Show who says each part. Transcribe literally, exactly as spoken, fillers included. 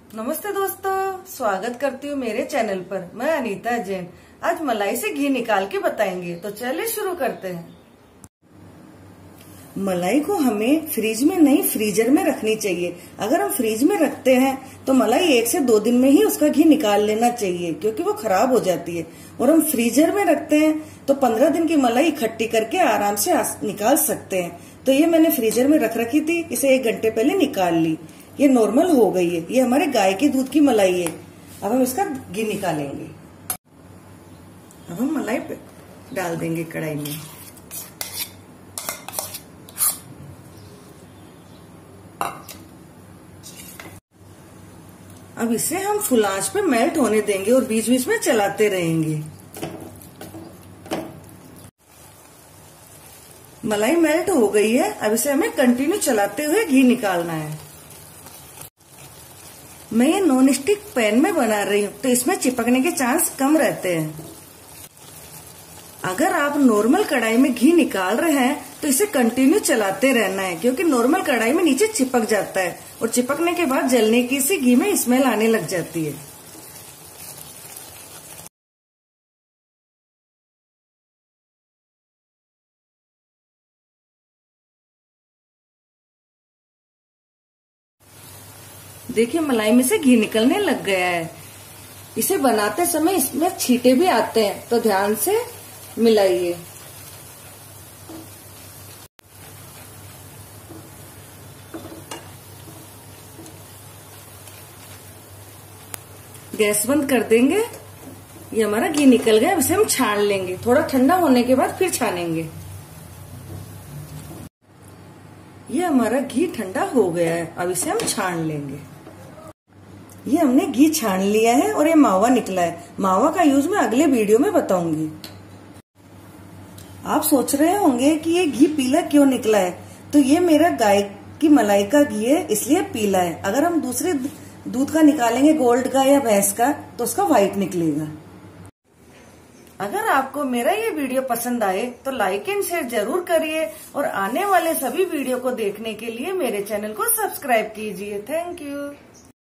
Speaker 1: नमस्ते दोस्तों, स्वागत करती हूँ मेरे चैनल पर। मैं अनीता जैन। आज मलाई से घी निकाल के बताएंगे, तो चलिए शुरू करते हैं। मलाई को हमें फ्रिज में नहीं फ्रीजर में रखनी चाहिए। अगर हम फ्रिज में रखते हैं तो मलाई एक से दो दिन में ही उसका घी निकाल लेना चाहिए, क्योंकि वो खराब हो जाती है। और हम फ्रीजर में रखते हैं तो पंद्रह दिन की मलाई इकट्ठी करके आराम से निकाल सकते हैं। तो ये मैंने फ्रीजर में रख रखी थी, इसे एक घंटे पहले निकाल ली। ये नॉर्मल हो गई है। ये हमारे गाय के दूध की मलाई है। अब हम इसका घी निकालेंगे। अब हम मलाई पे डाल देंगे कढ़ाई में। अब इसे हम फुल आंच पे मेल्ट होने देंगे और बीच बीच में चलाते रहेंगे। मलाई मेल्ट हो गई है। अब इसे हमें कंटिन्यू चलाते हुए घी निकालना है। मैं ये नॉन स्टिक पैन में बना रही हूँ, तो इसमें चिपकने के चांस कम रहते हैं। अगर आप नॉर्मल कढ़ाई में घी निकाल रहे हैं तो इसे कंटिन्यू चलाते रहना है, क्योंकि नॉर्मल कढ़ाई में नीचे चिपक जाता है और चिपकने के बाद जलने की सी घी में स्मेल आने लग जाती है। देखिए, मलाई में से घी निकलने लग गया है। इसे बनाते समय इसमें छींटे भी आते हैं, तो ध्यान से मिलाइए। गैस बंद कर देंगे। ये हमारा घी निकल गया। अब इसे हम छान लेंगे। थोड़ा ठंडा होने के बाद फिर छानेंगे। ये हमारा घी ठंडा हो गया है। अब इसे हम छान लेंगे। ये हमने घी छान लिया है और ये मावा निकला है। मावा का यूज मैं अगले वीडियो में बताऊंगी। आप सोच रहे होंगे कि ये घी पीला क्यों निकला है, तो ये मेरा गाय की मलाई का घी है, इसलिए पीला है। अगर हम दूसरे दूध का निकालेंगे, गोल्ड का या भैंस का, तो उसका व्हाइट निकलेगा। अगर आपको मेरा ये वीडियो पसंद आए तो लाइक एंड शेयर जरूर करिए और आने वाले सभी वीडियो को देखने के लिए मेरे चैनल को सब्सक्राइब कीजिए। Thank you.